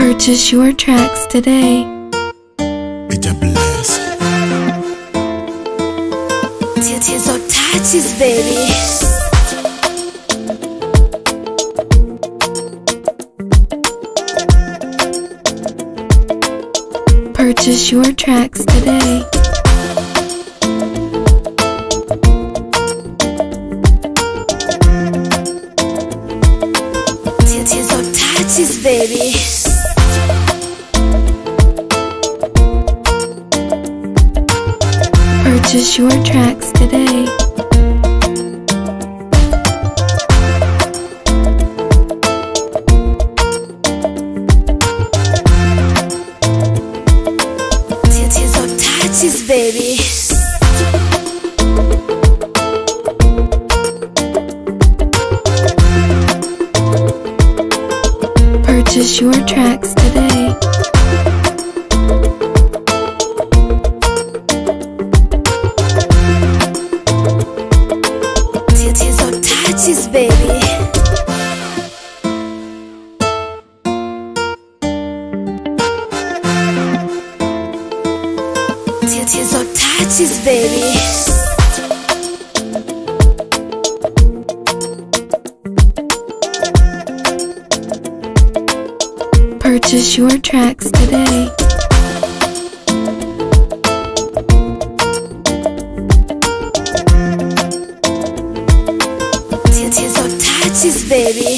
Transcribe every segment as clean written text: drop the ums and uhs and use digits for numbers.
Purchase your tracks today. It's a bless. Titties or touches, baby. Purchase your tracks today. Titties or touches, baby. Purchase your tracks today. Titties or touches, baby. Purchase your tracks today. Titties or touches, baby. Titties or touches, baby. Purchase your tracks today. Titties or touches, baby.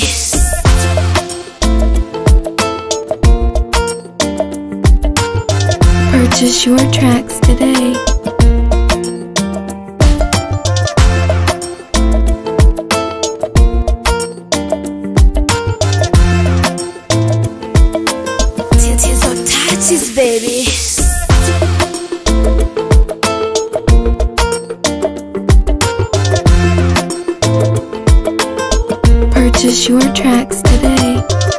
Purchase your tracks today. Titties or touches, baby. Purchase your tracks today.